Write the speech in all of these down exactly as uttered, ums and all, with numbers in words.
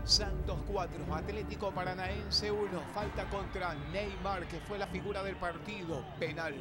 Santos cuatro, Atlético Paranaense uno. Falta contra Neymar, que fue la figura del partido. Penal.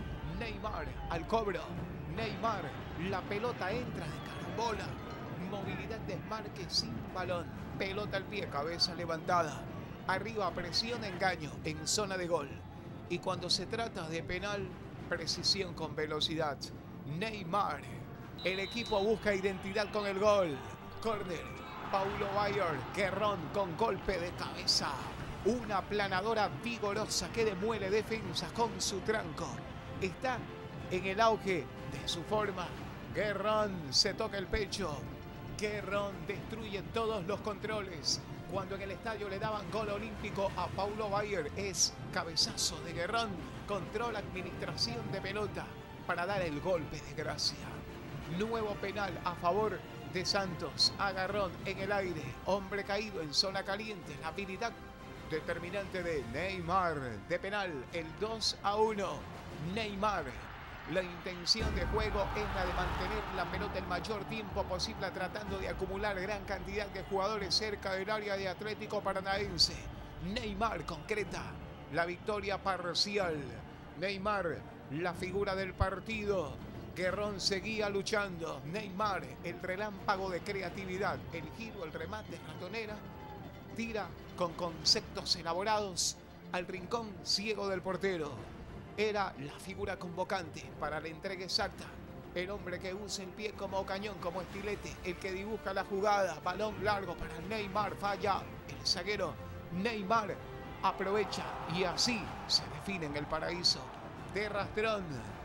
Neymar al cobro. Neymar, la pelota entra de carambola. Movilidad, desmarque sin balón. Pelota al pie, cabeza levantada. Arriba, presión, engaño en zona de gol. Y cuando se trata de penal, precisión con velocidad. Neymar. El equipo busca identidad con el gol. Córner. Paulo Baier. Guerrón con golpe de cabeza. Una aplanadora vigorosa que demuele defensas con su tranco. Está en el auge de su forma. Guerrón se toca el pecho. Guerrón destruye todos los controles. Cuando en el estadio le daban gol olímpico a Paulo Baier, es cabezazo de Guerrón. Controla administración de pelota para dar el golpe de gracia. Nuevo penal a favor de Santos. Agarrón en el aire. Hombre caído en zona caliente. La habilidad determinante de Neymar. De penal, el dos a uno. Neymar. La intención de juego es la de mantener la pelota el mayor tiempo posible, tratando de acumular gran cantidad de jugadores cerca del área de Atlético Paranaense. Neymar concreta la victoria parcial. Neymar, la figura del partido. Guerrón seguía luchando. Neymar, el relámpago de creatividad. El giro, el remate, ratonera. Tira con conceptos elaborados al rincón ciego del portero. Era la figura convocante para la entrega exacta. El hombre que usa el pie como cañón, como estilete. El que dibuja la jugada. Balón largo para Neymar. Falla el zaguero. Neymar aprovecha y así se define en el paraíso de rastrón.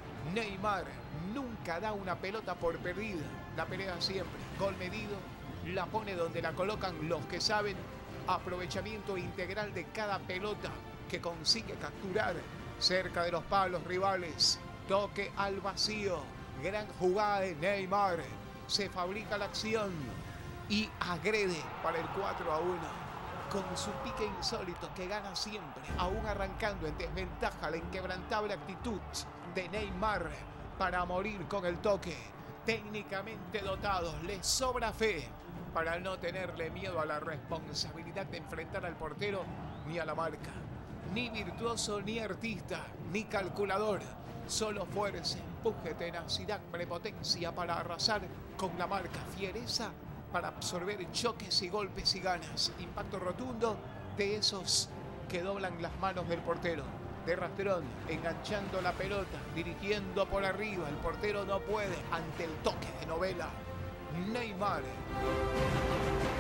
Neymar nunca da una pelota por perdida. La pelea siempre. Gol medido. La pone donde la colocan los que saben. Aprovechamiento integral de cada pelota que consigue capturar cerca de los palos rivales. Toque al vacío. Gran jugada de Neymar. Se fabrica la acción y agrede para el cuatro a uno. Con su pique insólito que gana siempre, aún arrancando en desventaja, la inquebrantable actitud de Neymar para morir con el toque. Técnicamente dotados, le sobra fe para no tenerle miedo a la responsabilidad de enfrentar al portero ni a la marca. Ni virtuoso, ni artista, ni calculador. Solo fuerza, empuje, tenacidad, prepotencia para arrasar con la marca. Fiereza para absorber choques y golpes y ganas. Impacto rotundo de esos que doblan las manos del portero. De rastrón, enganchando la pelota, dirigiendo por arriba. El portero no puede ante el toque de novela. Neymar.